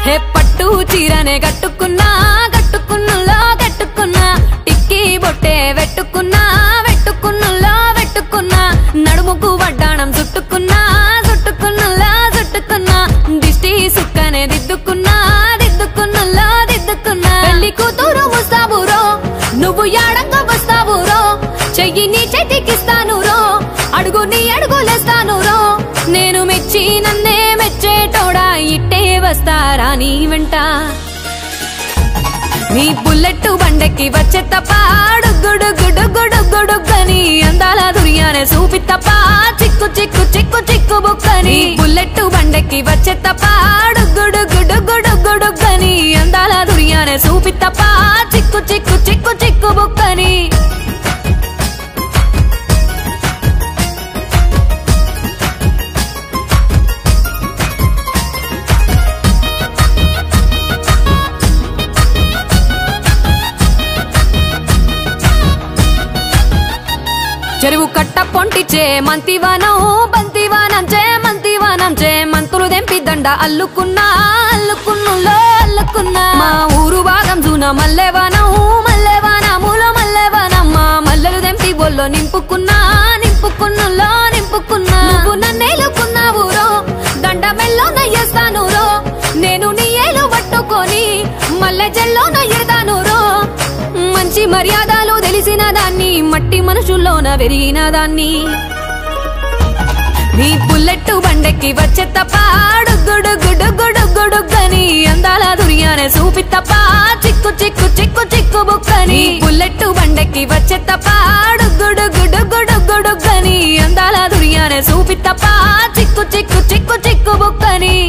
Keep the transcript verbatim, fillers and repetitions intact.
హే పట్టు చీరనే కట్టుకున్నా కట్టుకున్నులో కట్టుకున్నా టిక్కీ బొట్టే వెట్టుకున్నా వెట్టుకున్నులో వెట్టుకున్నా నడుముకు వడ్డాణం చుట్టుకున్నా చుట్టుకున్నులో చుట్టుకున్నా దిష్టి సుక్కనే దిద్దుకున్నా దిద్దుకున్నులో దిద్దుకున్నా పెళ్లి కూతురు వస్తావురో నువ్వు యాడంగా వస్తావురో చెయ్యి నీ చేతికిస్తాను రో అడుగు నీ అడుగులేస్తాను రో నేను మెచ్చి నన్నే మెచ్చేటోడా ఇట్టే వస్తారా నీ వెంట నీ బుల్లెట్ బండెక్కి వచ్చే తప్ప డుగ్గుడుగ్గుడుగ్గుడుగ్గుడుగ్గని అందాల దుర్యానే చూపి తప్ప చిక్కు చిక్కు చిక్కు చిక్కు బుక్కని బుల్లెట్ బండెక్కి వచ్చే తప్ప డుగ్గుడుగ్గుడుగ్గుడుగ్గుడుగ్గని అందాల దుర్యానే చూపి తప్ప చిక్కు చిక్కు చిక్కు చిక్కు బుక్కని చెరువు కట్ట పొంటిచే మంతివానం బంతివానం చే మంతివానం చే మంతులు దెంపి దండ అల్లుకున్నా అల్లుకున్నులో అల్లుకున్నా మా ఊరు భాగం జూన మల్లెవానం మల్లెవానములో మల్లెవానం మా మల్లెలు దెంపి బొల్లో నింపుకున్నా నింపుకున్నులో నింపుకున్నా నువ్వు నన్నేలుకున్నావు రో దండ మెల్లో నయ్యేస్తాను రో నేను నీ ఏలు పట్టుకొని మల్లె జల్లో నయ్యేదాను రో మంచి మర్యాదలు తెలిసిన దాన్ని మట్టి మనుషుల్లోన పెరిగిన దాన్ని నీ బుల్లెట్ బండెక్కి వచ్చే తప్ప డుగ్గుడుగ్గుడుగ్గుడుగ్గుడుగ్గని అందాల దుర్యానే చూపి తప్ప చిక్కు చిక్కు చిక్కు చిక్కు బుక్కని బుల్లెట్ బండెక్కి వచ్చే తప్ప డుగ్గుడుగ్గుడుగ్గుడుగ్గుడుగ్గని అందాల దుర్యానే చూపి తప్ప చిక్కు చిక్కు చిక్కు చిక్కు బుక్కని